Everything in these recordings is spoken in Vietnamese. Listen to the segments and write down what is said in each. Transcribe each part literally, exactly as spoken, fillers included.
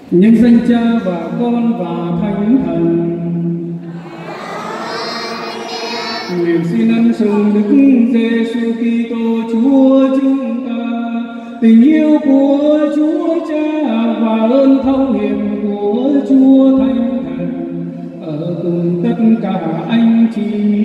Nhân danh Cha và Con và Thánh Thần. Nguyện xin ân sủng Đức Giêsu Kitô Chúa chúng ta, tình yêu của Chúa Cha và ơn thấu hiệp của Chúa Thánh Thần ở cùng tất cả anh chị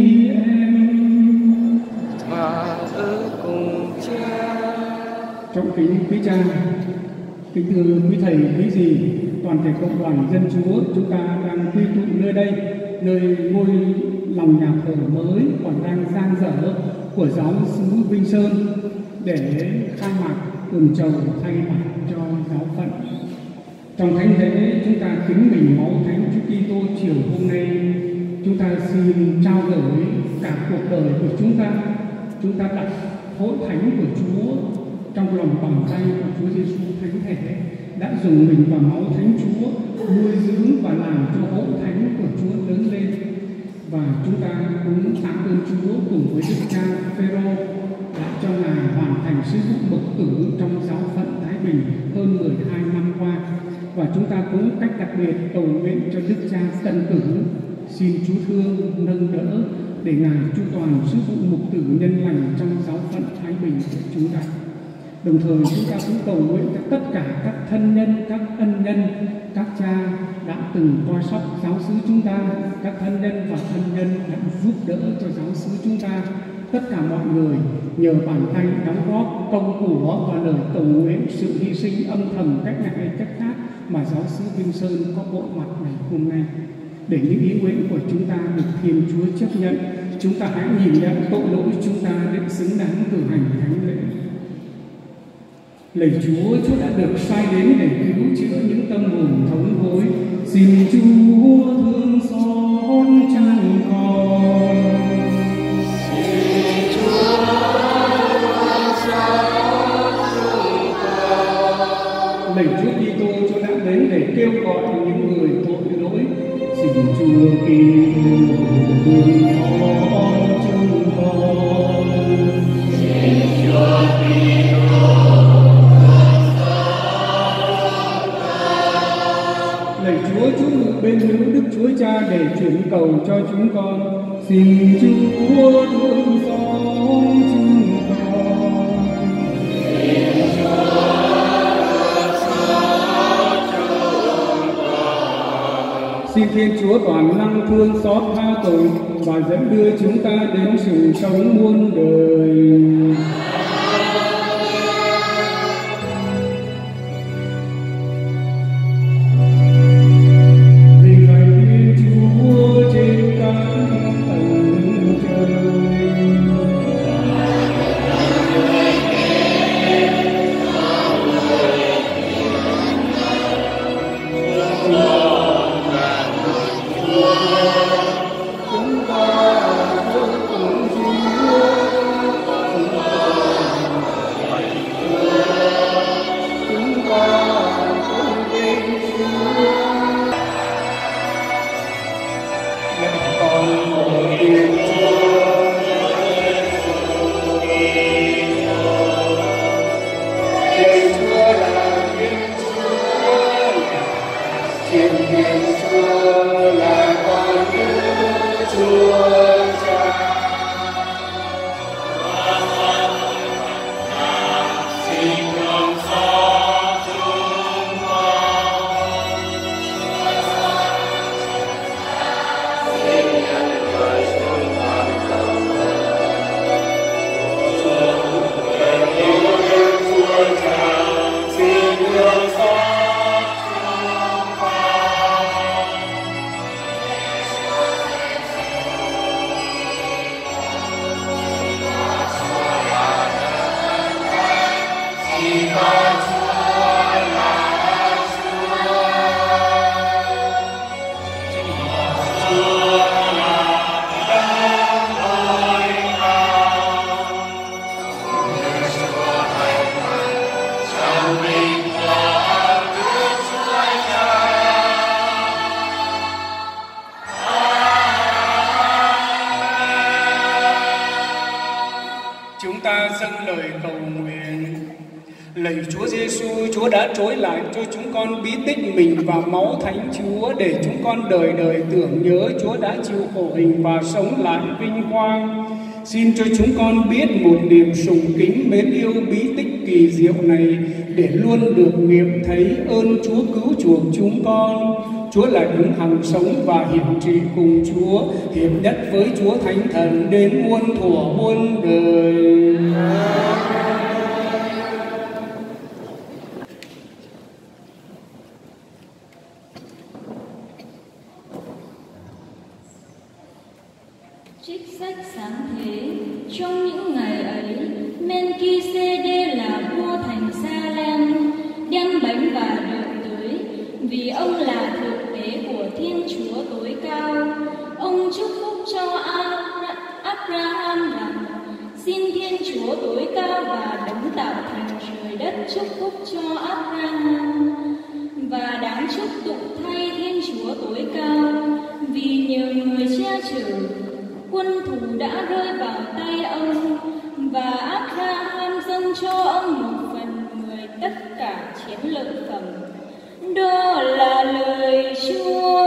em và ở cùng Cha. Trọng kính quý cha, kính thưa quý thầy, quý dì, toàn thể cộng đoàn dân Chúa, chúng ta đang quy tụ nơi đây, nơi ngôi lòng nhà thờ mới còn đang dang dở của giáo xứ Vinh Sơn để khai mạc tường trầu thay mặt cho giáo phận. Trong thánh lễ, chúng ta kính mình máu thánh Chúa Kitô chiều hôm nay, chúng ta xin trao gửi cả cuộc đời của chúng ta. Chúng ta đặt hội thánh của Chúa trong lòng bàn tay của Chúa Giêsu thánh thể đã dùng mình và máu thánh Chúa nuôi dưỡng và làm cho hội thánh của Chúa lớn lên. Và chúng ta cũng tạ ơn Chúa cùng với Đức cha Phêrô đã cho Ngài hoàn thành sứ vụ mục tử trong giáo phận Thái Bình hơn mười hai năm qua. Và chúng ta cũng cách đặc biệt cầu nguyện cho Đức cha Tân Cử, xin Chúa thương nâng đỡ để Ngài chu toàn sứ vụ mục tử nhân lành trong giáo phận Thái Bình của chúng ta. Đồng thời chúng ta cũng cầu nguyện cho tất cả các thân nhân, các ân nhân, các cha đã từng coi sóc giáo xứ chúng ta, các thân nhân và thân nhân đã giúp đỡ cho giáo xứ chúng ta. Tất cả mọi người nhờ bàn tay đóng góp công của và lời cầu nguyện, sự hy sinh âm thầm cách này cách khác mà giáo xứ Vinh Sơn có bộ mặt ngày hôm nay. Để những ý nguyện của chúng ta được Thiên Chúa chấp nhận, chúng ta hãy nhìn nhận tội lỗi chúng ta để xứng đáng cử hành thánh lễ. Lạy Chúa, Chúa đã được sai đến để cứu chữa những tâm hồn thống hối. Xin Chúa thương xót cha con. Xin Chúa thương xót chúng con. Lạy Chúa Kitô, Chúa đã đến để kêu gọi những người tội lỗi. Xin Chúa Kitô thương xót chúng con. Xin Chúa Kitô Chúa ngự bên hữu Đức Chúa Cha để chuyển cầu cho chúng con. Xin Chúa thương xót chúng con. Xin Chúa thương xót chúng con. Xin Thiên Chúa toàn năng thương xót tha tội và dẫn đưa chúng ta đến sự sống muôn đời. Lạy Chúa Giêsu, Chúa Chúa đã trối lại cho chúng con bí tích mình và máu Thánh Chúa để chúng con đời đời tưởng nhớ Chúa đã chịu khổ hình và sống lại vinh quang. Xin cho chúng con biết một niềm sùng kính mến yêu bí tích kỳ diệu này để luôn được nghiệm thấy ơn Chúa cứu chuộc chúng con. Chúa là đứng hằng sống và hiện trị cùng Chúa, hiệp nhất với Chúa Thánh Thần đến muôn thuở muôn đời. Trích sách sáng thế. Trong những ngày ấy, Melchizedek là vua thành Salem, đem bánh và rượu tới, vì ông là thượng tế của Thiên Chúa tối cao. Ông chúc phúc cho Abraham rằng: xin Thiên Chúa tối cao và đấng tạo thành trời đất chúc phúc cho Abraham, và đáng chúc tụng thay Thiên Chúa tối cao, vì nhờ người che chở, quân thù đã rơi vào tay ông, và Abraham dâng cho ông một phần mười tất cả chiến lợi phẩm. Đó là lời Chúa.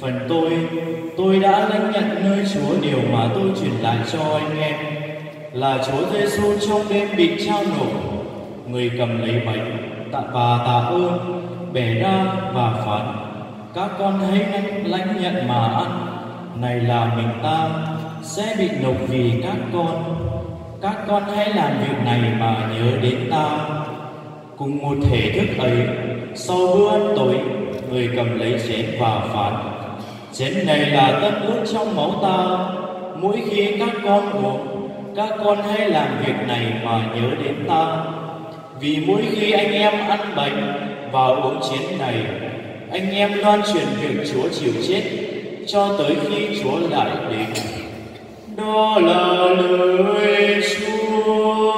Phần tôi, tôi đã lãnh nhận nơi Chúa điều mà tôi truyền lại cho anh em, là Chúa Giêsu trong đêm bị trao nộp, người cầm lấy bánh tạ và tạ ơn, bẻ ra và phán: các con hãy lãnh nhận mà ăn, này là mình ta sẽ bị nộp vì các con. Các con hãy làm việc này mà nhớ đến ta. Cùng một thể thức ấy, sau bữa ăn tối, người cầm lấy chén và phán: chén này là tân ước trong máu ta. Mỗi khi các con uống, các con hãy làm việc này mà nhớ đến ta. Vì mỗi khi anh em ăn bánh và uống chén này, anh em loan truyền việc Chúa chịu chết cho tới khi Chúa lại đến. Đó là lời Chúa.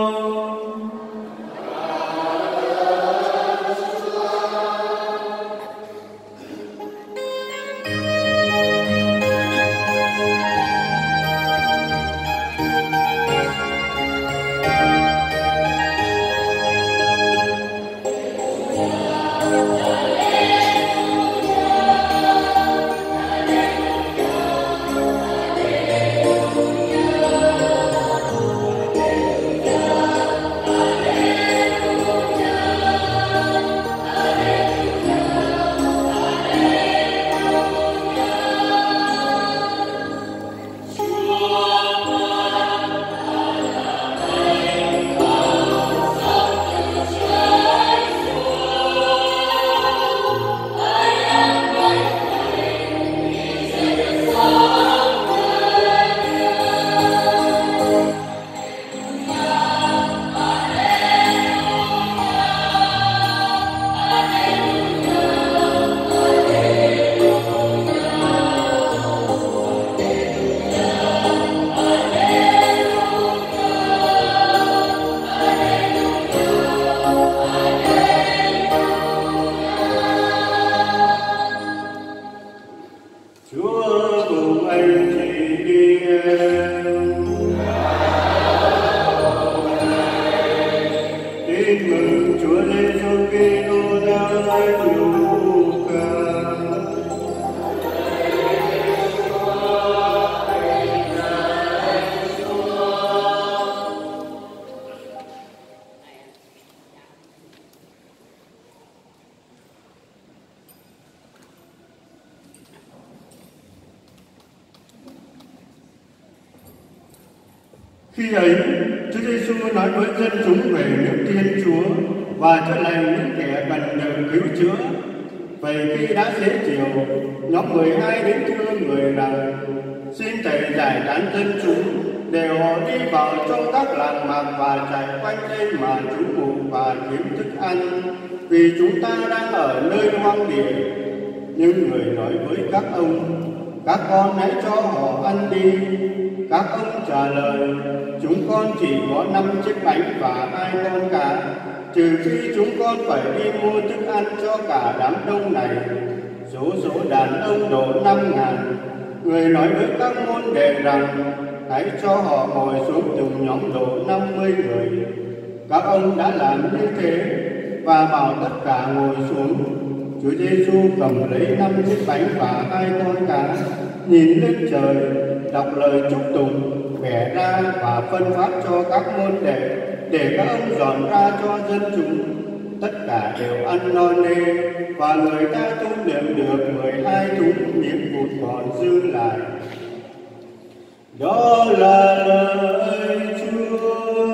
Khi ấy, Chúa Giêsu nói với dân chúng về nước Thiên Chúa và chữa lành những kẻ cần được cứu chữa. Vậy khi đã xế chiều, nhóm mười hai đến thưa người rằng: xin thầy giải tán dân chúng để họ đi vào trong các làng mạc và chạy quanh đây mà trú ngụ và kiếm thức ăn, vì chúng ta đang ở nơi hoang địa. Nhưng người nói với các ông: các con hãy cho họ ăn đi. Các ông trả lời: chúng con chỉ có năm chiếc bánh và hai con cá, trừ khi chúng con phải đi mua thức ăn cho cả đám đông này. Số số đàn ông độ năm ngàn. Người nói với các môn đệ rằng: hãy cho họ ngồi xuống từng nhóm độ năm mươi người. Các ông đã làm như thế và bảo tất cả ngồi xuống. Chúa Giêsu cầm lấy năm chiếc bánh và hai con cá, nhìn lên trời, đọc lời chúc tụng, bẻ ra và phân phát cho các môn đệ để các ông dọn ra cho dân chúng. Tất cả đều ăn no nê và người ta thu lượm được mười hai thúng miếng vụt còn dư lại. Đó là lời Chúa.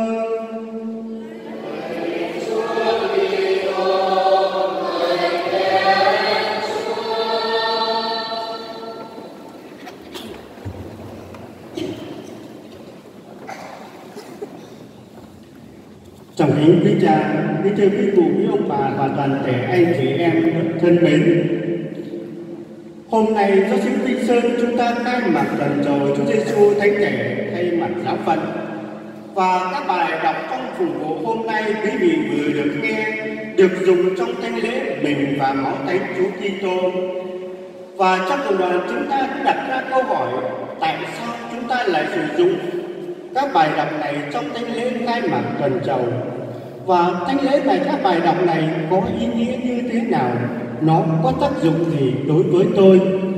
Trọng kính quý cha, quý thưa quý cụ, quý ông bà và toàn thể anh chị em thân mến. Hôm nay giáo sứ Vinh Sơn chúng ta khai mạc tuần trầu Chúa Giêsu Thánh Thể thay mặt giáo phận, và các bài đọc trong phục vụ hôm nay quý vị vừa được nghe được dùng trong thánh lễ Mình và Máu Thánh Chúa Kitô. Và trong cộng đoàn chúng ta cũng đặt ra câu hỏi: tại sao chúng ta lại sử dụng các bài đọc này trong thánh lễ khai mạc tuần trầu? Và thánh lễ này, các bài đọc này có ý nghĩa như thế nào? Nó có tác dụng gì đối với tôi?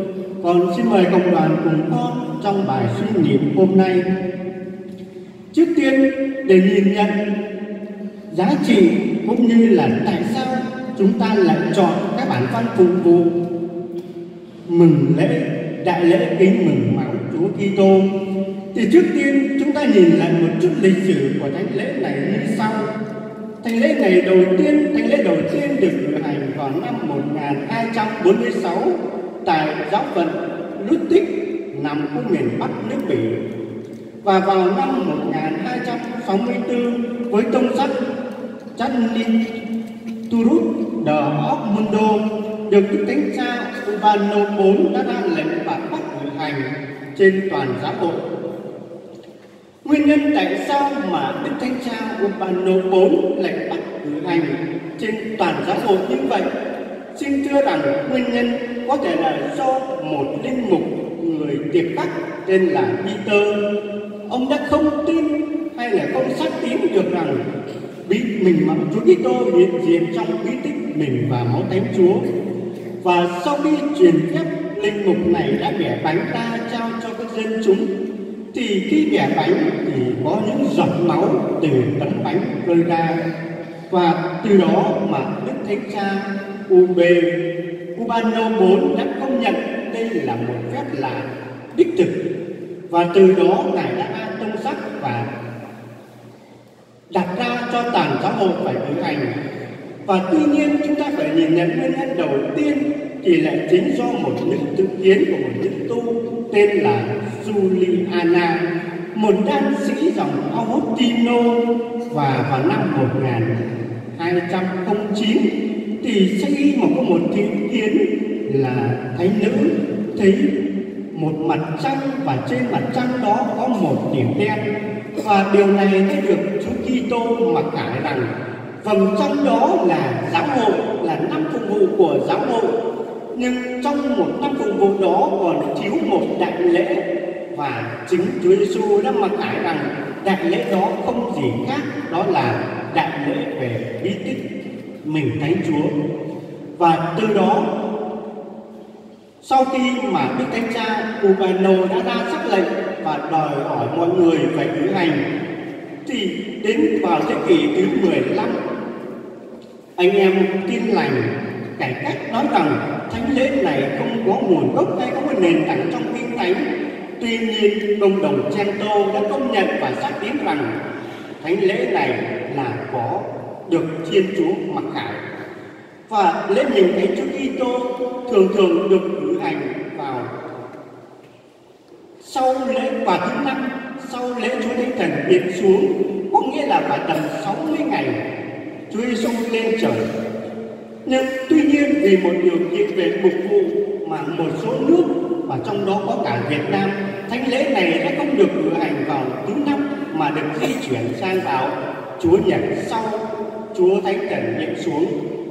Con xin mời cộng đoàn cùng con trong bài suy niệm hôm nay. Trước tiên, để nhìn nhận giá trị cũng như là tại sao chúng ta lại chọn các bản văn phục vụ mừng lễ, đại lễ kính mừng máu Chúa Kitô, thì trước tiên chúng ta nhìn lại một chút lịch sử của thánh lễ này như sau. Thánh lễ này đầu tiên, thánh lễ đầu tiên được cử hành vào năm một nghìn hai trăm bốn mươi sáu tại giáo phận Luttig nằm ở miền Bắc nước Bỉ. Và vào năm một nghìn hai trăm sáu mươi tư với tông sách Gianni Turut de Ogmundo được Đức Thánh Cha Urbano đệ bốn đã ra lệnh và bắt cử hành trên toàn giáo hội. Nguyên nhân tại sao mà Đức Thánh Cha Urbano đệ bốn lại bắt cử hành trên toàn giáo hội như vậy? Xin thưa rằng nguyên nhân có thể là do một linh mục người Tiệp Bắc tên là Peter. Ông đã không tin hay là không xác tín được rằng bí mình mà Chúa Kitô hiện diện trong bí tích mình và máu Thánh Chúa. Và sau khi truyền phép, linh mục này đã bẻ bánh ra trao cho các dân chúng. Thì khi bẻ bánh thì có những giọt máu từ tấm bánh rơi ra. Và từ đó mà Đức Thánh Cha Urbano đệ bốn đã công nhận đây là một phép lạ đích thực. Và từ đó Ngài đã ra tông sắc và đặt ra cho toàn giáo hội phải cử hành. Và tuy nhiên chúng ta phải nhìn nhận nguyên nhân đầu tiên thì lại chính do một những thực kiến của một nữ tu tên là Juliana, một đan sĩ dòng Augustino. Và vào năm một nghìn hai trăm lẻ chín thì khi mà có một thị kiến là thánh nữ thấy một mặt trăng và trên mặt trăng đó có một điểm đen, và điều này đã được Chúa Kitô mặc khải rằng vầng trăng đó là giáo hội, là năm phục vụ của giáo hội. Nhưng trong một năm phục vụ đó còn thiếu một đại lễ, và chính Chúa Giêsu đã mặc khải rằng đại lễ đó không gì khác, đó là đại lễ về bí tích mình Thánh Chúa. Và từ đó, sau khi mà Đức Thánh Cha Urbano đã ra sắc lệnh và đòi hỏi mọi người phải cử hành, thì đến vào thế kỷ thứ mười lăm, anh em Tin Lành cải cách nói rằng thánh lễ này không có nguồn gốc hay không có nền tảng trong Kinh Thánh. Tuy nhiên, Công đồng Trento đã công nhận và xác tín rằng thánh lễ này là có được Thiên Chúa mặc khải. Và lễ mừng Thánh Chúa Kitô thường thường được cử hành vào sau lễ và thứ năm sau lễ Chúa Thánh Thần hiện xuống, có nghĩa là phải tầm sáu mươi ngày Chúa Giêsu lên trời. Nhưng tuy nhiên vì một điều kiện về mục vụ mà một số nước và trong đó có cả Việt Nam, thánh lễ này đã không được cử hành vào thứ năm mà được di chuyển sang vào Chúa Nhật sau Chúa Thánh Thần hiện xuống.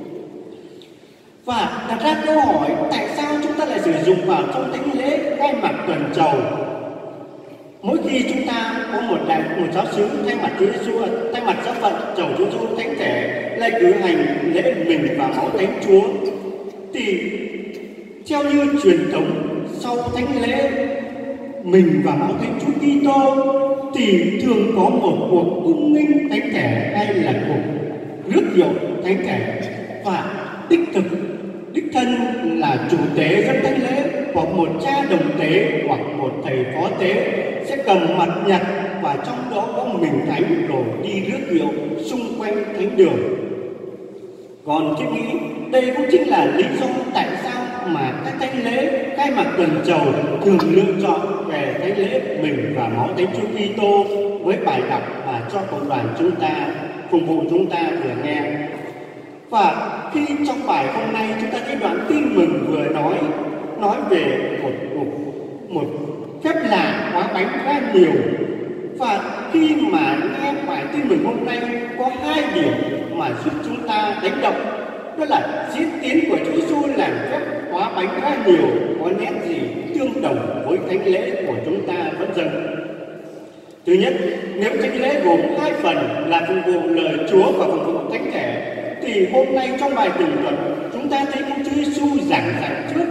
Và đặt ra câu hỏi tại sao chúng ta lại sử dụng vào trong thánh lễ khai mạc tuần trầu? Mỗi khi chúng ta có một đại một giáo xứ thay mặt Chúa Giêsu, thay mặt giáo phận trầu Chúa Giêsu thánh thể lại cử hành lễ mình và máu Thánh Chúa, thì theo như truyền thống sau thánh lễ mình và máu Thánh Chúa Kitô thì thường có một cuộc cung nghinh thánh thể hay là cuộc rước kiệu thánh thể, và đích thực đích thân là chủ tế dẫn thánh lễ hoặc một cha đồng tế hoặc một thầy phó tế sẽ cầm mặt nhật và trong đó có mình thánh rồi đi rước kiệu xung quanh thánh đường. Còn tôi nghĩ đây cũng chính là lý do tại sao mà các thánh lễ khai mạc tuần trầu thường lựa chọn về thánh lễ mình và máu Thánh Chúa Kitô với bài đọc và cho cộng đoàn chúng ta phục vụ chúng ta vừa nghe. Và khi trong bài hôm nay chúng ta thấy đoạn tin mừng vừa nói nói về một một, một phép lạ hóa bánh ra nhiều, và khi mà nghe bài tin mừng hôm nay có hai điểm mà giúp chúng ta đánh động, đó là diễn tiến của Chúa Giêsu làm phép hóa bánh ra nhiều có nét gì tương đồng với thánh lễ của chúng ta vẫn dâng. Thứ nhất, nếu thánh lễ gồm hai phần là phục vụ lời Chúa và phục vụ thánh thể, thì hôm nay trong bài tường thuật chúng ta thấy Chúa Giêsu giảng giảng trước,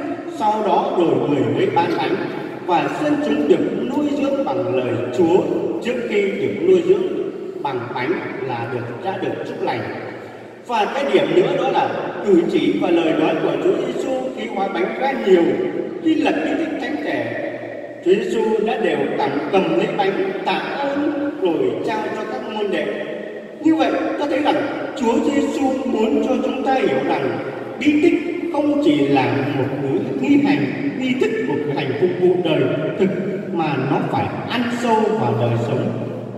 sau đó rồi người mới ban bánh, và dân chúng được nuôi dưỡng bằng lời Chúa trước khi được nuôi dưỡng bằng bánh là được đã được chúc lành. Và cái điểm nữa đó là cử chỉ và lời nói của Chúa Giêsu khi hóa bánh ra nhiều, khi lật cái thích thánh thể, Chúa Giêsu đã đều cầm cầm lấy bánh tạ ơn rồi trao cho các môn đệ. Như vậy ta thấy rằng Chúa Giêsu muốn cho chúng ta hiểu rằng bí tích không chỉ là một nghi hành nghi thức, một hành phục vụ đời thực, mà nó phải ăn sâu vào đời sống.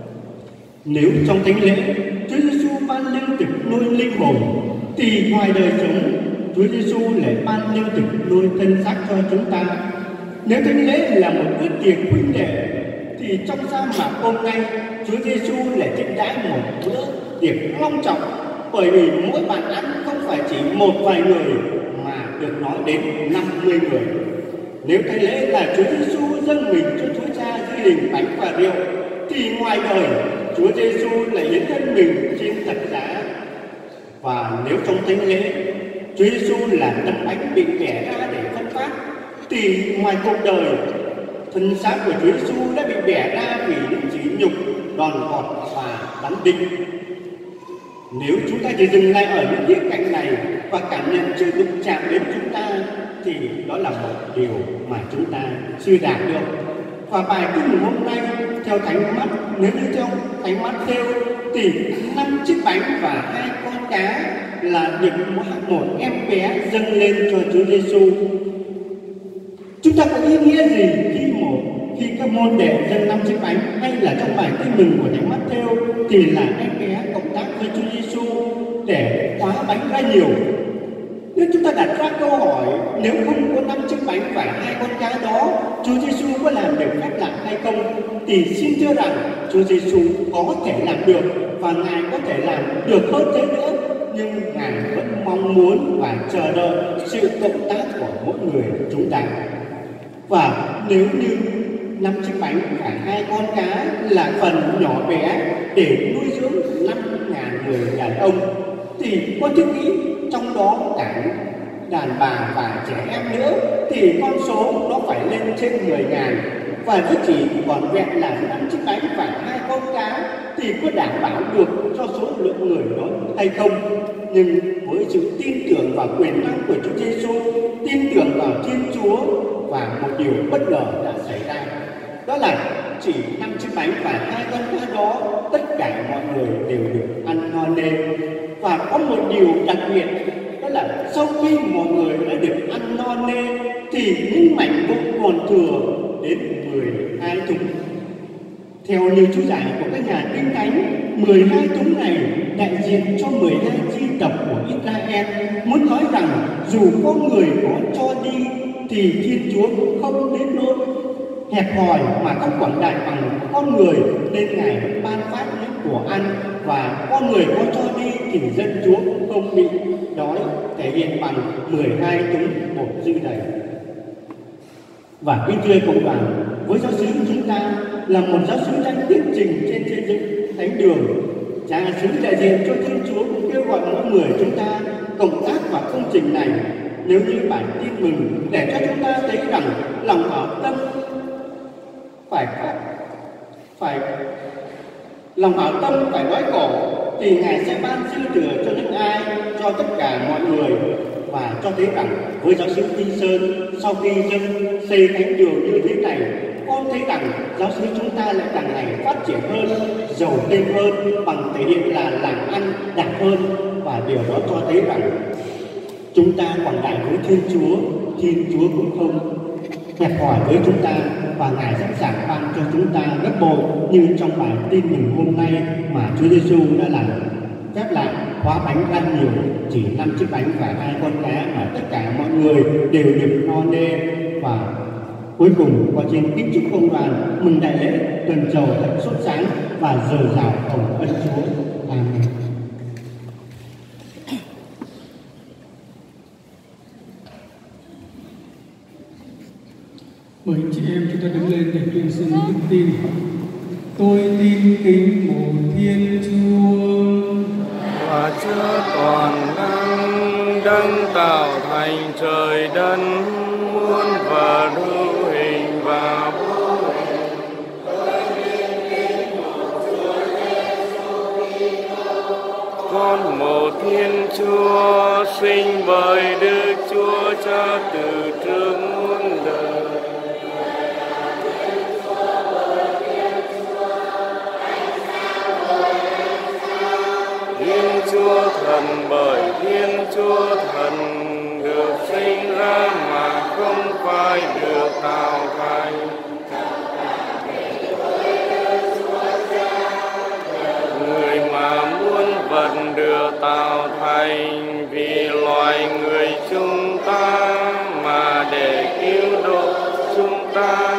Nếu trong thánh lễ Chúa Giêsu ban lương thực nuôi linh hồn, thì ngoài đời sống Chúa Giêsu lại ban lương thực nuôi thân xác cho chúng ta. Nếu thánh lễ là một bữa tiệc huynh đệ, thì trong sa mạc hôm nay Chúa Giêsu lại tiếp đãi một bữa tiệc long trọng, bởi vì mỗi bàn ăn không phải chỉ một vài người mà được nói đến năm mươi người. Nếu thánh lễ là Chúa Giêsu dâng mình cho Chúa Cha dưới hình bánh và rượu, thì ngoài đời Chúa Giêsu lại hiến thân mình trên thập giá. Và nếu trong thánh lễ Chúa Giêsu là tấm bánh bị bẻ ra để phân phát, thì ngoài cuộc đời thân xác của Chúa Giêsu đã bị bẻ ra vì những chỉ nhục, đòn gọt và đóng đinh. Nếu chúng ta chỉ dừng lại ở những khía cạnh này và cảm nhận chưa đụng chạm đến chúng ta, thì đó là một điều mà chúng ta chưa đạt được. Và bài kinh hôm nay theo Thánh Mắt, nếu như theo Thánh Mắt theo thì năm chiếc bánh và hai con cá là được một em bé dâng lên cho Chúa Giêsu. Chúng ta có ý nghĩa gì khi một khi các môn đệ dâng năm chiếc bánh, hay là trong bài tin mừng của Thánh Mắt theo thì là em bé cộng tác với Chúa Giêsu để hóa bánh ra nhiều? Nếu chúng ta đặt ra câu hỏi, nếu không có năm chiếc bánh và hai con cá đó, Chúa Giêsu có làm được phép lạ hay không? Thì xin thưa rằng Chúa Giêsu có thể làm được, và Ngài có thể làm được hơn thế nữa, nhưng Ngài vẫn mong muốn và chờ đợi sự cộng tác của mỗi người chúng ta. Và nếu như năm chiếc bánh và hai con cá là phần nhỏ bé để nuôi dưỡng năm ngàn người đàn ông, thì con thiết nghĩ trong đó cả đàn bà và trẻ em nữa, thì con số nó phải lên trên mười ngàn. Và nếu chỉ còn vẹn là năm chiếc bánh và hai con cá thì có đảm bảo được cho số lượng người đó hay không? Nhưng với sự tin tưởng vào quyền năng của Chúa Giêsu, tin tưởng vào Thiên Chúa, và một điều bất ngờ đã xảy ra, đó là chỉ năm chiếc bánh và hai con cá đó, tất cả mọi người đều được ăn no nê. Và có một điều đặc biệt, đó là sau khi mọi người đã được ăn no nê thì những mảnh vụn còn thừa đến mười hai thùng. Theo như chú giải của các nhà kinh thánh, mười hai thùng này đại diện cho mười hai chi tộc của Israel, muốn nói rằng dù con người có cho đi thì Thiên Chúa cũng không đến nỗi hẹp hòi mà không quảng đại bằng con người, nên Ngài vẫn ban phát những của ăn, và con người có cho đi thì dân Chúa cũng không bị đói, thể hiện bằng mười hai thúng bột dư đầy. Và kính thưa cộng đoàn, với giáo xứ chúng ta là một giáo xứ đang tiến trình trên xây dựng thánh đường, cha xứ đại diện cho Thiên Chúa cũng kêu gọi mỗi người chúng ta cộng tác vào công trình này. Nếu như bản tin mừng để cho chúng ta thấy rằng lòng hảo tâm phải phải lòng hảo tâm phải gói cổ, thì Ngài sẽ ban dư thừa cho những ai, cho tất cả mọi người. Và cho thấy rằng với giáo xứ Vinh Sơn, sau khi dân xây thánh đường như thế này, con thấy rằng giáo xứ chúng ta lại càng ngày phát triển hơn, giàu thêm hơn, bằng thể hiện là làm ăn đạt hơn. Và điều đó cho thấy rằng chúng ta quảng đại với Thiên Chúa, Thiên Chúa cũng không hẹp hòi với chúng ta, và Ngài sẵn sàng ban cho chúng ta gấp bội, như trong bài tin mừng hôm nay mà Chúa Giêsu đã làm phép lạ hóa bánh ra nhiều, chỉ năm chiếc bánh và hai con cá mà tất cả mọi người đều được no nê. Và cuối cùng qua trên kính chúc công đoàn mừng đại lễ tuần trầu thật sốt sáng và dồi dào hồng ân Chúa. Amen. Mời chị em chúng ta đứng lên để tuyên xưng đức tin. Tôi tin kính một Thiên Chúa và chưa toàn năng đấng tạo thành trời đất muôn Chúa, sinh bởi Đức Chúa Cha từ trước muôn đời. Thiên Chúa Thần bởi Thiên Chúa Thần được sinh ra mà không phải được tạo thành. Người mà muôn vật được tạo thành vì loài người chúng ta mà để cứu độ chúng ta.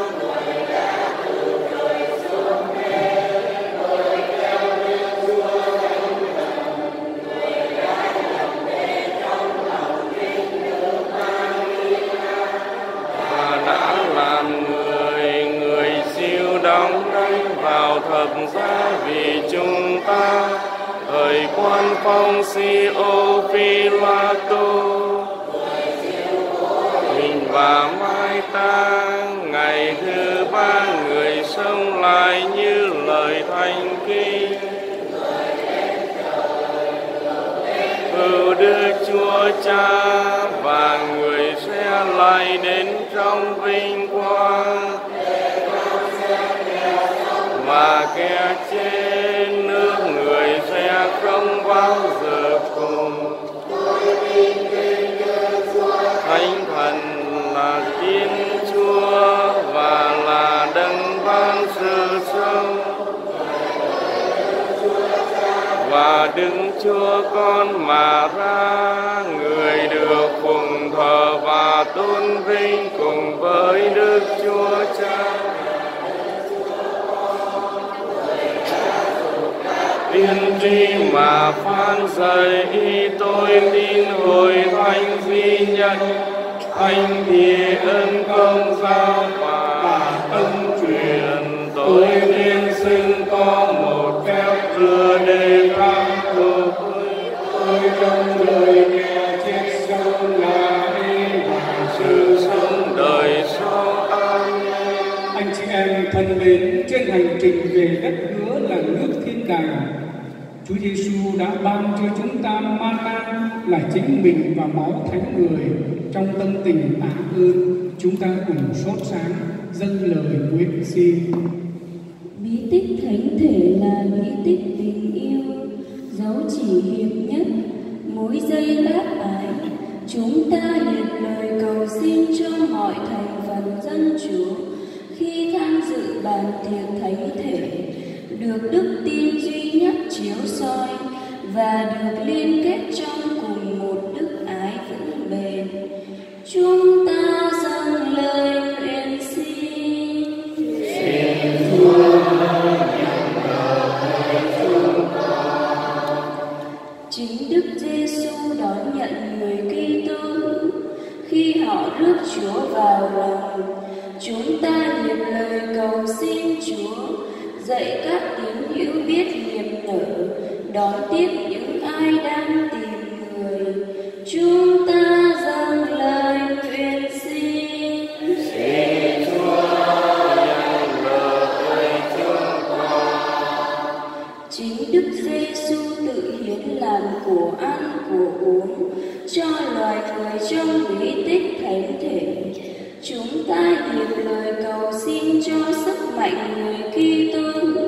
Thập giá vì chúng ta, thời quan phong Si-ô Phi-la-tô, mình và mai táng, ngày thứ ba người sống lại như lời thánh kinh. Hữu Đức Chúa Cha và người sẽ lại đến trong vinh quang. Và kẻ trên nước người sẽ không bao giờ cùng. Thánh Thần là Thiên Chúa và là Đấng ban sự sống. Và Đức Chúa Con mà ra, người được phụng thờ và tôn vinh cùng với Đức Chúa Cha. Tiên tri mà phán dạy tôi tin hội thánh duy nhất, anh thì ân công giao và ân truyền. Tôi nên xưng có một phép vừa để tham tục. Tôi trong đời kẻ chết sống lại và sự sống đời sau. Amen. Anh chị em thân mến, trên hành trình về đất hứa là nước thiên đàng, Chúa Giêsu đã ban cho chúng ta mana là chính mình và máu thánh người. Trong tâm tình tạ ơn, chúng ta cùng sốt sáng dâng lời nguyện xin. Bí tích thánh thể là bí tích tình yêu, dấu chỉ hiệp nhất, mối dây bác ái. Chúng ta hiệp lời cầu xin cho mọi thành phần dân Chúa khi tham dự bàn tiệc thánh thể, được đức tin duy nhất chiếu soi và được liên kết trong cùng một đức ái vững bền. Chúng ta dâng lời nguyện xin. Xin Chúa nhận lời chúng con. Chính Đức Giêsu đón nhận người Kitô khi họ rước Chúa vào lòng. Chúng ta hiệp lời cầu xin Chúa dạy các tín hữu biết niềm nở, đón tiếp những ai đang tìm người. Chúng ta dâng lời nguyện xin. Xin Chúa nhận lời chúng con. Chính Đức Giêsu tự hiến làm của ăn của uống cho loài người trong bí tích thánh thể. Chúng ta hiệp lời cầu xin cho sức mạnh người Kitô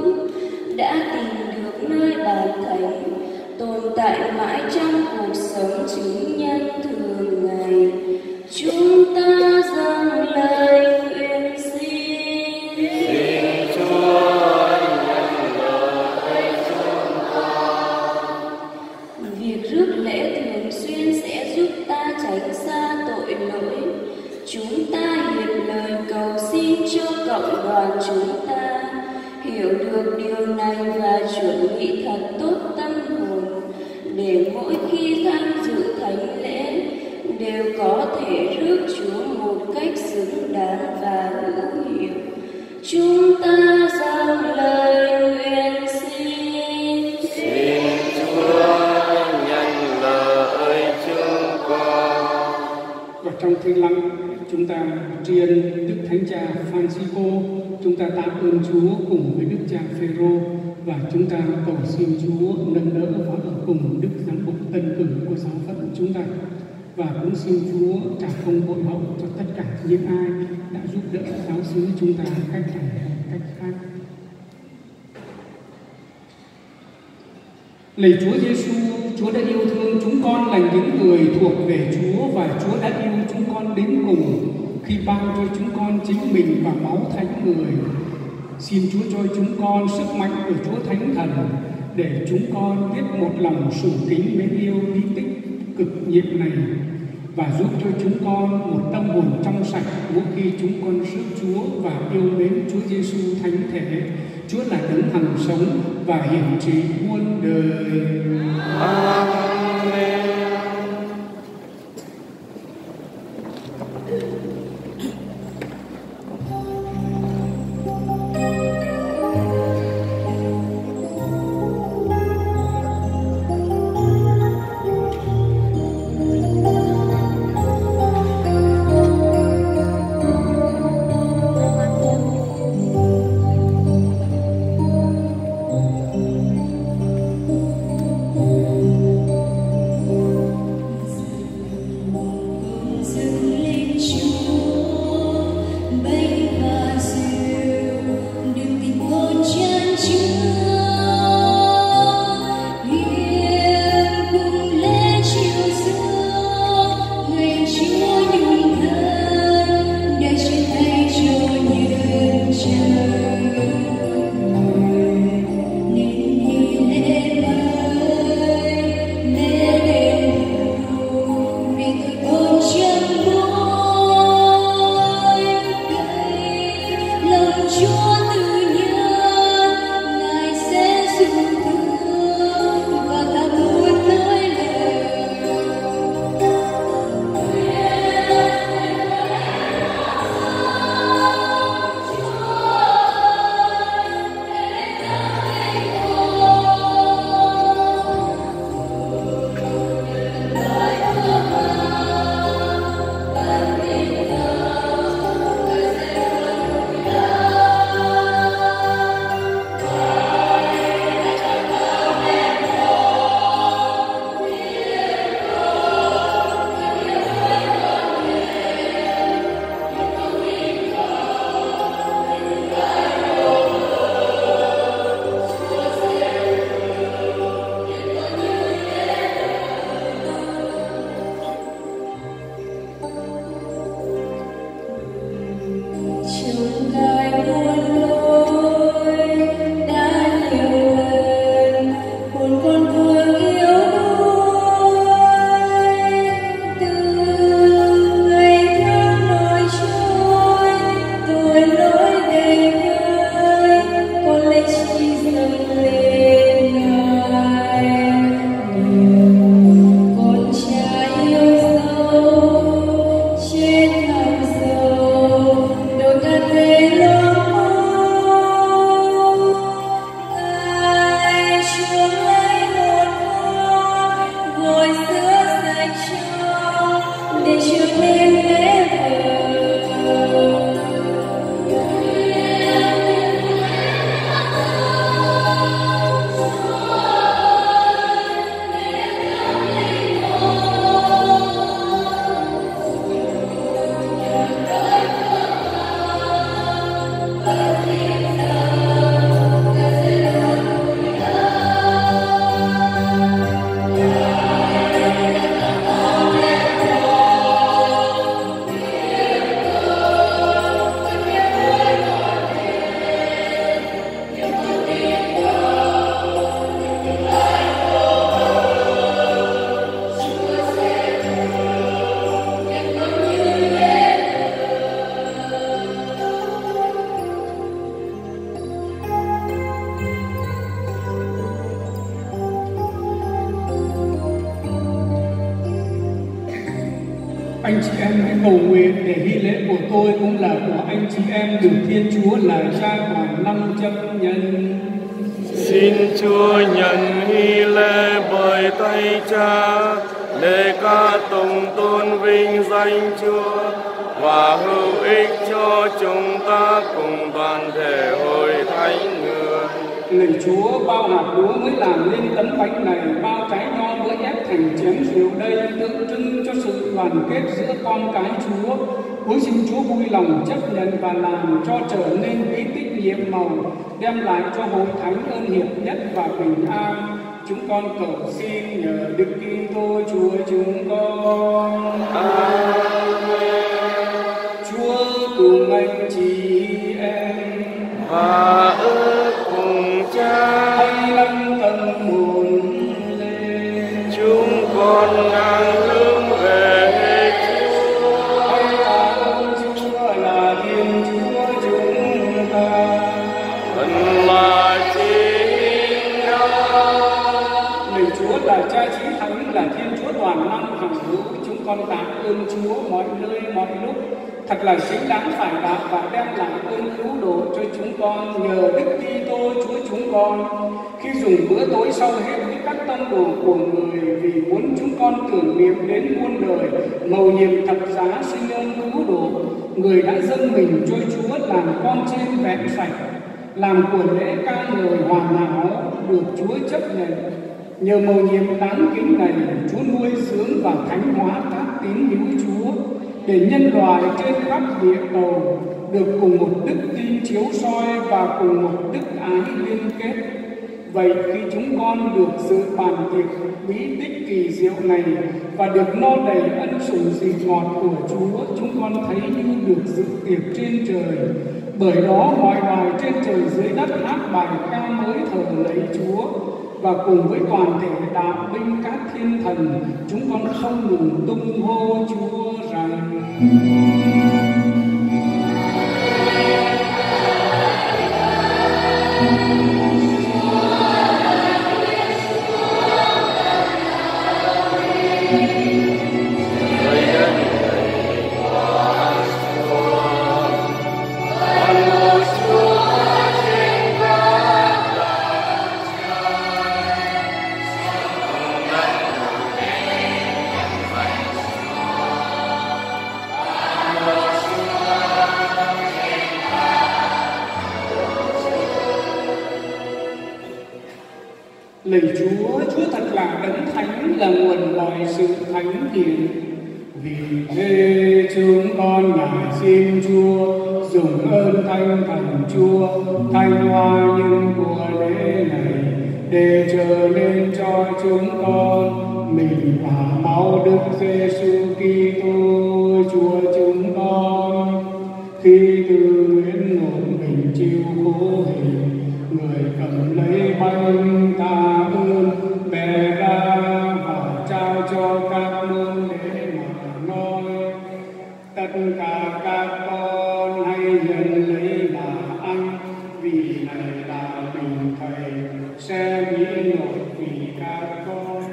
đã tìm được nơi bàn thánh, tồn tại mãi trong cuộc sống chứng nhân thường ngày. Chúng ta dâng lời nguyện xin. Xin Chúa nhận lời chúng con. Việc rước lễ thường xuyên sẽ giúp ta tránh xa tội lỗi. Chúng ta hiệp lời cầu xin cho cộng đoàn chúng ta hiểu được điều này và chuẩn bị thật tốt tâm hồn, để mỗi khi tham dự thánh lễ đều có thể rước Chúa một cách xứng đáng và hữu hiệu. Chúng ta dâng lời nguyện xin. Xin Chúa nhận lời chúng con. Và trong thinh lặng, chúng ta tri ân Đức Thánh Cha Francisco chúng ta tạ ơn Chúa cùng với Đức cha Phêrô và chúng ta cầu xin Chúa nâng đỡ phó ở cùng Đức Giám mục tân cử của giáo phận chúng ta, và cũng xin Chúa trả công bội hậu cho tất cả những ai đã giúp đỡ giáo xứ chúng ta cách này cách khác. Lạy Chúa Giêsu, Chúa đã yêu thương chúng con là những người thuộc về Chúa, và Chúa đã yêu chúng con đến cùng khi ban cho chúng con chính mình và máu thánh người. Xin Chúa cho chúng con sức mạnh của Chúa Thánh Thần để chúng con biết một lòng sùng kính mến yêu bí tích cực nhiệm này, và giúp cho chúng con một tâm hồn trong sạch mỗi khi chúng con rước Chúa và yêu mến Chúa Giêsu thánh thể. Chúa là đấng hằng sống và hiển trị muôn đời. Amen. Anh chị em hãy cầu nguyện để nghi lễ của tôi cũng là của anh chị em được Thiên Chúa là Cha Hoàng Long chấp nhận. Xin Chúa nhận nghi lễ bởi tay Cha để ca tụng tôn vinh danh Chúa và hữu ích cho chúng ta cùng toàn thể hội thánh người. Lạy Chúa, bao hạt lúa mới làm nên tấm bánh này, bao trái nho mới ép thành chén rượu đây, tượng trưng cho sự đoàn kết giữa con cái Chúa. Cuối xin Chúa vui lòng chấp nhận và làm cho trở nên bí tích nhiệm màu, đem lại cho hội thánh ơn hiệp nhất và bình an. Chúng con cầu xin nhờ Đức Kitô Chúa chúng con. Amen. Chúa cùng anh chị em Và ước cùng Cha hãy nâng tâm hồn lên, chúng con đang hướng về Chúa. hãy tạ ơn Chúa là Thiên Chúa chúng ta. Thần là chính đó. Lạy Chúa là Cha Chí Thánh, là Thiên Chúa toàn năng hằng hữu, chúng con tạ ơn Chúa mọi nơi mọi lúc. Thật là chính đáng phải đạo và đem lại ơn cứu độ cho chúng con nhờ Đức Kitô Chúa chúng con. Khi dùng bữa tối sau hết với các tông đồ của người, vì muốn chúng con tưởng niệm đến muôn đời mầu nhiệm thập giá sinh ơn cứu độ, người đã dâng mình cho Chúa làm con trên vẹn sạch, làm của lễ ca ngợi hoàn hảo được Chúa chấp nhận. Nhờ mầu nhiệm đáng kính này, Chúa nuôi dưỡng và thánh hóa các tín hữu Chúa, để nhân loại trên khắp địa cầu được cùng một đức tin chiếu soi và cùng một đức ái liên kết. Vậy khi chúng con được dự bàn tiệc bí tích kỳ diệu này và được no đầy ân sủng dịu ngọt của Chúa, chúng con thấy như được dự tiệc trên trời. Bởi đó mọi loài trên trời dưới đất hát bài ca mới thờ lạy Chúa, và cùng với toàn thể đạo binh các thiên thần, chúng con không ngừng tung hô Chúa rằng: Lạy Chúa, Chúa thật là đấng thánh, là nguồn mọi sự thánh hiền. Vì thế chúng con ngài xin Chúa dùng ơn thanh thần Chúa thanh hoa những của lễ này, để trở nên cho chúng con mình và máu Đức Giêsu Kitô Chúa chúng con. Khi từ nguyện một mình chịu khổ hình, người cầm lấy bánh tạ ơn, bẻ ra và trao cho các môn để mà nói: tất cả các con hãy nhận lấy mà ăn, vì này là mình thầy sẽ bị nộp vì các con.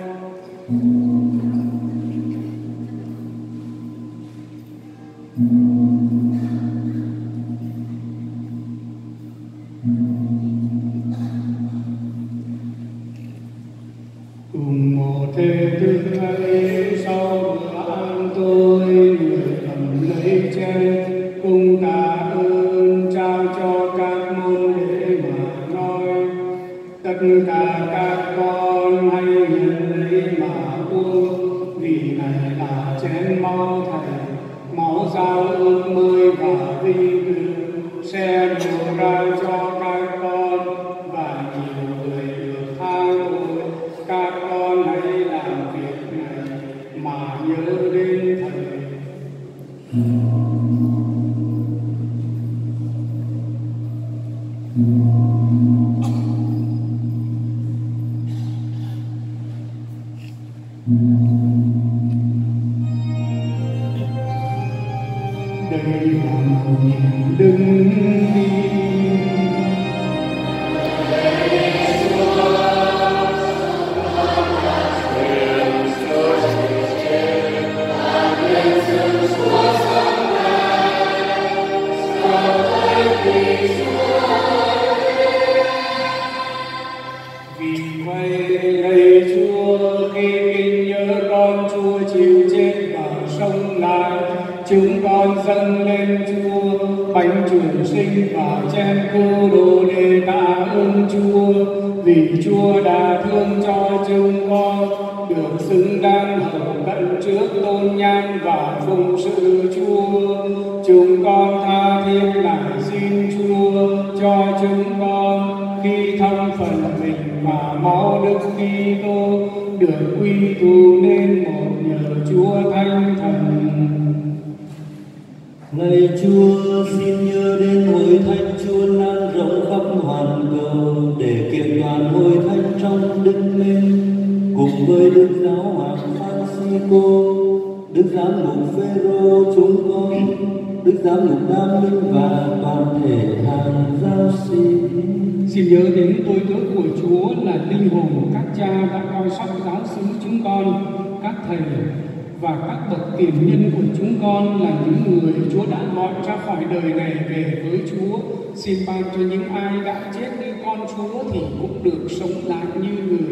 Cùng một thế thức ấy, sau bữa ăn tôi người cầm lấy chén, cùng tạ ơn trao cho các môn để mà nói: tất cả các con hãy nhận lấy mà uống, vì này là chén máu thầy, máu giao ước mới và vinh dự sẽ đổ ra cho các con và nhiều người được tha tội. Các con hãy làm việc này mà nhớ đến thầy. Đây là mầu nhiệm đứng đi. và chen cứu độ để tạ ơn Chúa, vì Chúa đã thương cho chúng con được xứng đáng hầu cận trước tôn nhang và phụng sự Chúa. Chúng con tha thiết lại xin Chúa cho chúng con khi thông phần mình và máu Đức Kitô được quy tụ nên một nhờ Chúa Thánh Thần. Lạy Chúa, xin nhớ đến hội thánh Chúa lan rộng khắp hoàn cầu để kiện toàn hội thánh trong đức mến, cùng với Đức Giáo hoàng Francisco, Đức Giám mục Phêrô chúng con, Đức Giám mục Nam Minh và toàn thể hàng giáo sĩ. Xin nhớ đến tôi tớ của Chúa là linh hồn các cha đã coi sóc giáo xứ chúng con, các thầy và các bậc tiền nhân của chúng con là những người Chúa đã gọi ra khỏi đời này về với Chúa. Xin ban cho những ai đã chết như con Chúa thì cũng được sống lại như người.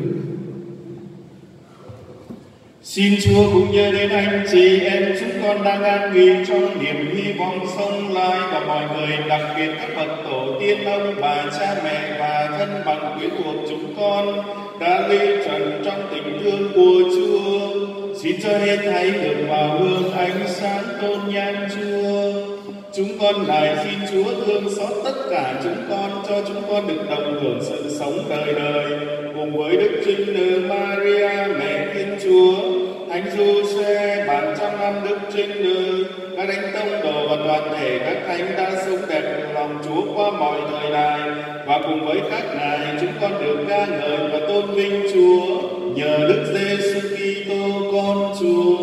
Xin Chúa cũng nhớ đến anh chị em chúng con đang an nghỉ trong niềm hy vọng sống lại, và mọi người, đặc biệt các bậc tổ tiên ông bà cha mẹ và thân bằng quyến thuộc chúng con đã ly trần trong tình thương của Chúa. Xin cho hết thảy được vào hương ánh sáng tôn nhang Chúa. Chúng con lại xin Chúa thương xót tất cả chúng con, cho chúng con được đồng hưởng sự sống đời đời cùng với Đức Trinh Nữ Maria mẹ Thiên Chúa, Thánh Giuse, bạn trăm năm Đức Trinh Nữ, các thánh tông đồ và toàn thể các thánh đã sống đẹp lòng Chúa qua mọi thời đại, và cùng với các ngài chúng con được ca ngợi và tôn vinh Chúa nhờ Đức Giêsu Kitô con Chúa.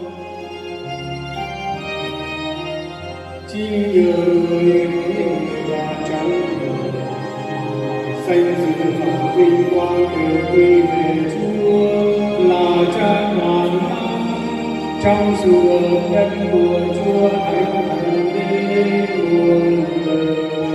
Chi nhờ người và trong người danh dự và vinh quang đều quy về Chúa là Cha toàn năng, trong sự nhân của Chúa Thánh Thần đến muôn đời.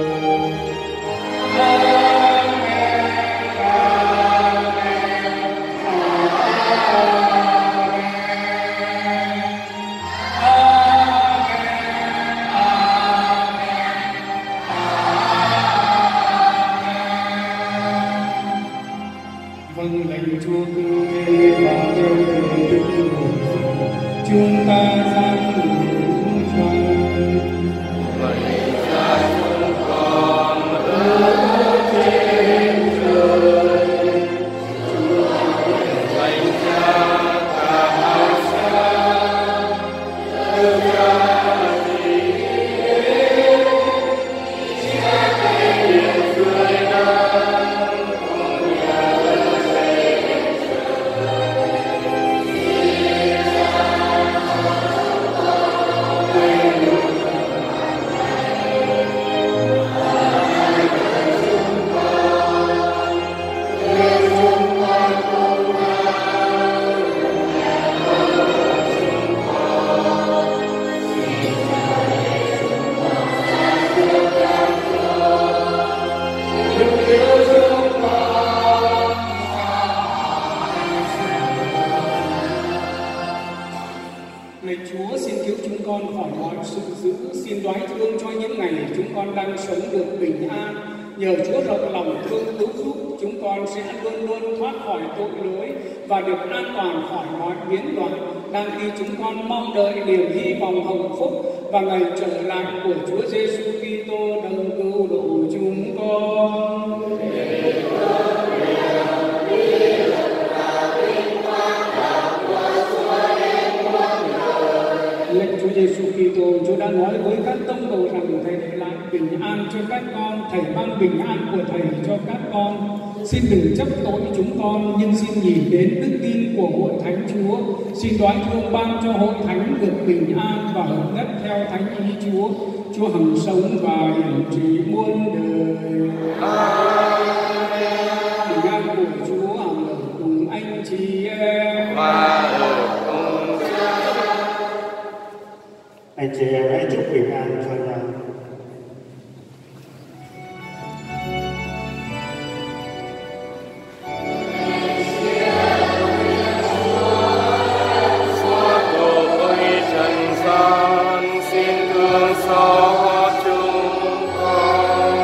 Chúng ta dám đứng trong lạy Cha chúng con ở trên trời, Chúa lạy Cha cả xa, Đức Cha thì đến, Cha thì điện dưới nắng, con nhà lớn xây sống được bình an. Nhờ Chúa rộng lòng thương cứu giúp, chúng con sẽ luôn luôn thoát khỏi tội lỗi và được an toàn khỏi mọi biến loạn, đang khi chúng con mong đợi niềm hy vọng hồng phúc và ngày trở lại của Chúa Giêsu Kitô đấng cứu độ chúng con. Lệnh Chúa Giêsu Kitô, Chúa đã nói với các tông đồ rằng Thầy để lại bình an cho các con, Thầy mang bình an của Thầy cho các con. Xin đừng chấp tội chúng con, nhưng xin nhìn đến đức tin của hội thánh Chúa. Xin đoái thương ban cho hội thánh được bình an và hợp nhất theo thánh ý Chúa. Chúa hằng sống và hiển trị muôn đời. Amen. Bình an của Chúa hằng ở cùng anh chị em và ở cùng Cha. Anh chị em hãy chúc bình an cho nhau. Xin thương xót chúng con.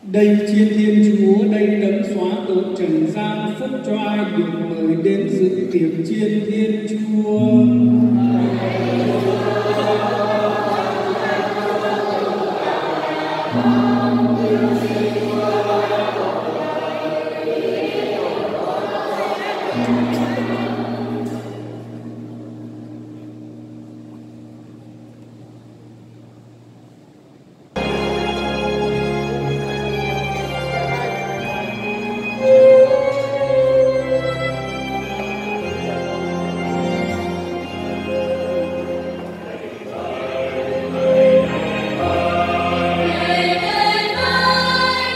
Đây chiên Thiên Chúa, đây đấng xóa tội trần gian, phúc cho ai được mời đến dự tiệc chiên Thiên Chúa. Đời đời mãi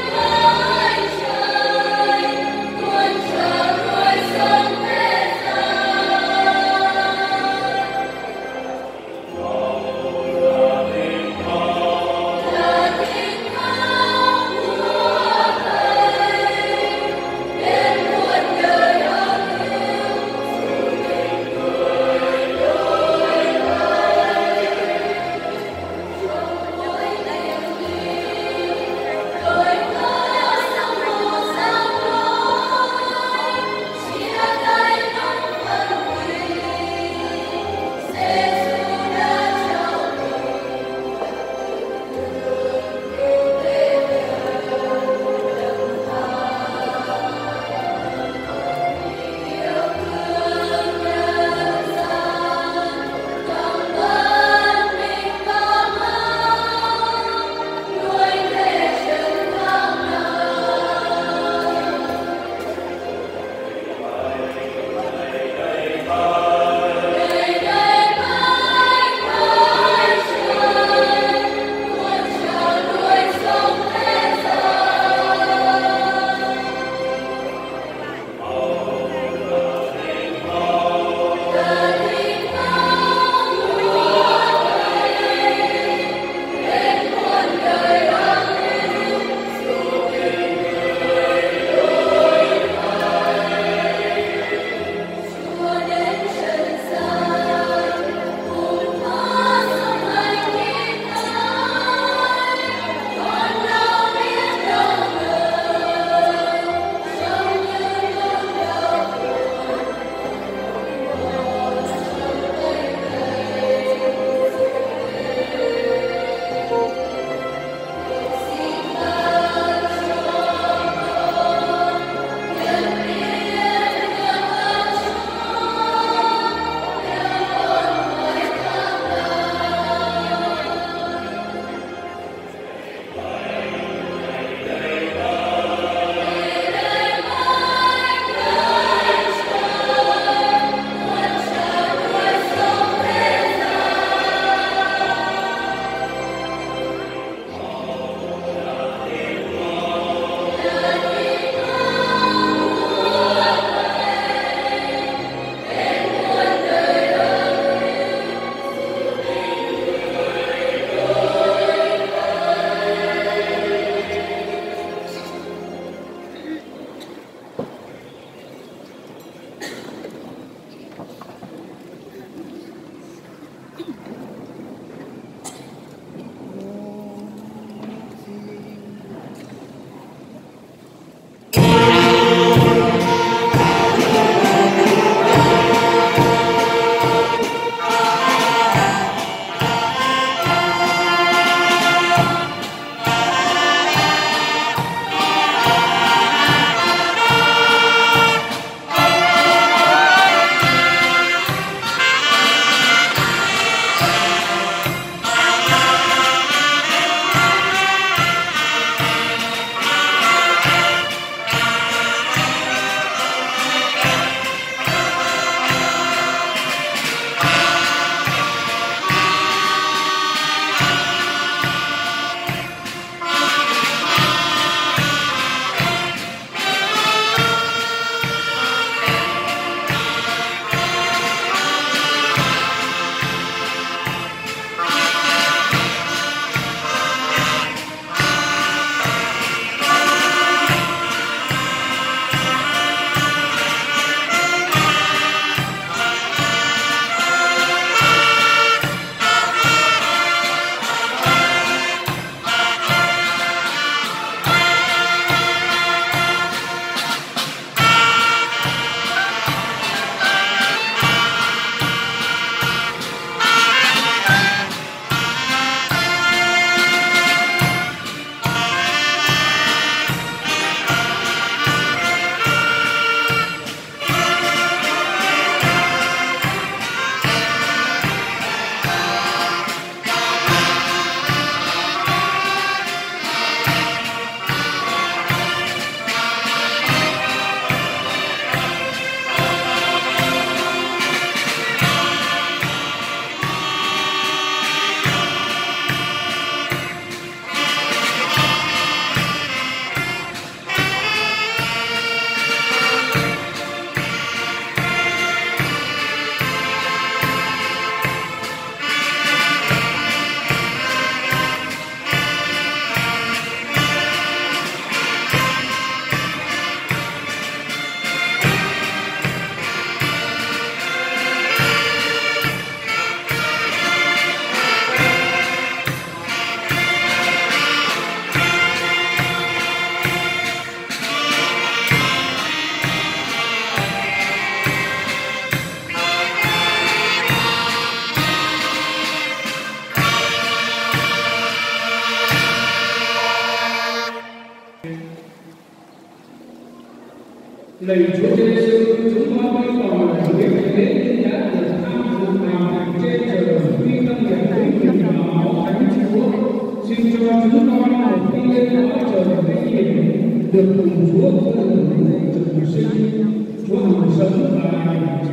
Lạy Chúa Giêsu, chúng con bây tỏ là biết thế nhưng đã được tham dự vào thành trên trời khi tâm nhận thấy mình là máu Thánh Chúa. Xin cho chúng con một khi lên cõi trời vĩnh hiển được cùng Chúa có được trường sinh. Chúa hằng sống và